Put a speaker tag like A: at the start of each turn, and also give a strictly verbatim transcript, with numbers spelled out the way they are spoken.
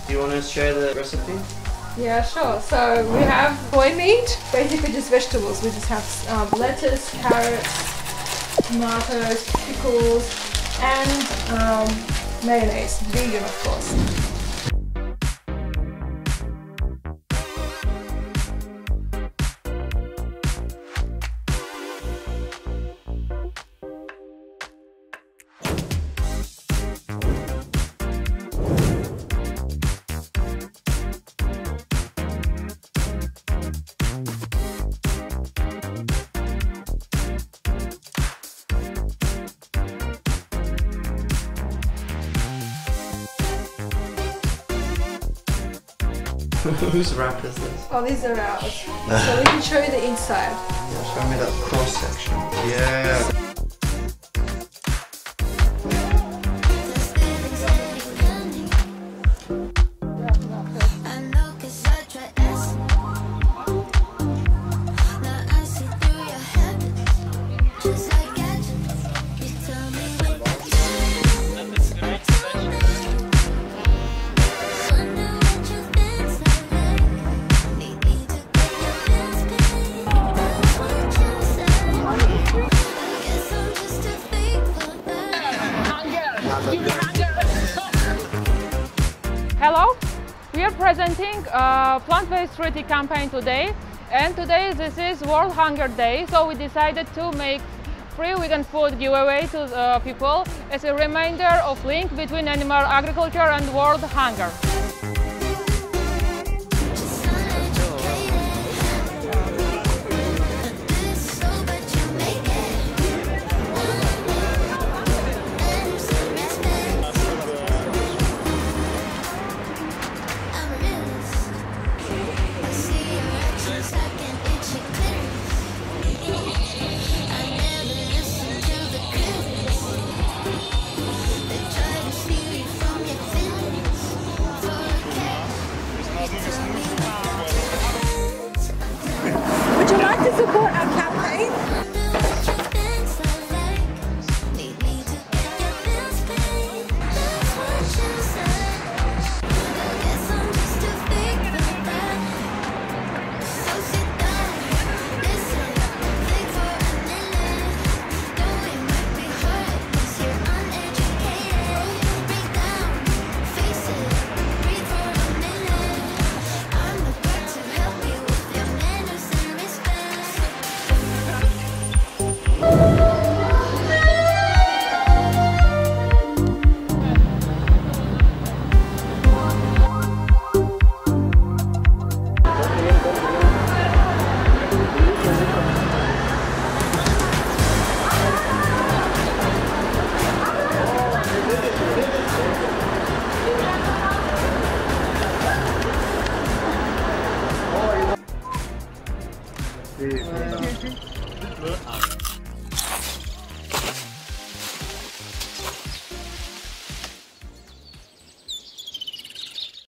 A: Do you want to share the recipe?
B: Yeah, sure. So we have boy meat, basically just vegetables. We just have um, lettuce, carrots, tomatoes, pickles, and um, mayonnaise. Vegan, of course.
A: Whose wrap is this?
B: Oh, these are ours. So we can show you the inside.
A: Yeah, show me that cross section. Yeah.
C: Hello, we are presenting a Plant Based Treaty campaign today, and today this is World Hunger Day, so we decided to make free vegan food giveaway to the people as a reminder of link between animal agriculture and world hunger.
B: Would you like to support our campaign?
A: Sí,